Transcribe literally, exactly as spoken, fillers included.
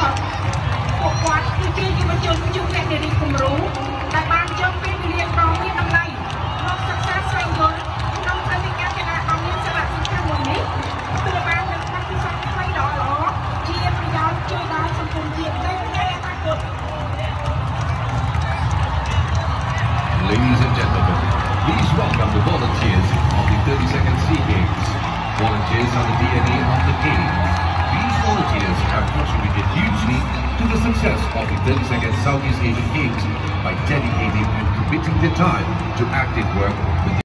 ពួកគាត់គឺជាយុវជនជួបអ្នកនារីគំរូដែលបានយកពេលវេលាដ៏មានតម្លៃមកសិក្សាស្វែងយល់ក្នុងព្រឹត្តិការណ៍កីឡាដ៏មានសារៈសំខាន់មួយនេះទទួលបាននូវបទពិសោធន៍ថ្មីដ៏ល្អជាប្រយោជន៍ជួយដល់សង្គមជាតិនៅថ្ងៃអនាគត Ladies and gentlemen, please welcome the volunteers of the thirty-second SEA Games. Volunteers are the D N A of the Games. These volunteers have contributed hugely to the success of the thirty-second Southeast Asian Games by dedicating and committing their time to active work with the